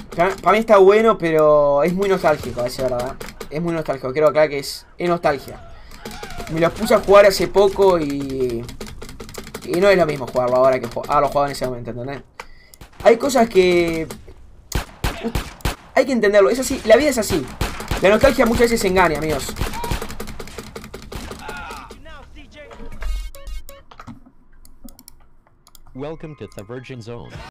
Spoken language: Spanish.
Para mí está bueno, pero es muy nostálgico, a decir verdad. Es muy nostálgico, creo acá que es nostalgia. Me los puse a jugar hace poco y no es lo mismo jugarlo ahora que lo jugaba en ese momento, ¿entendés? Hay cosas que hay que entenderlo, es así, la vida es así. La nostalgia muchas veces engaña, amigos. Welcome to the Virgin Zone.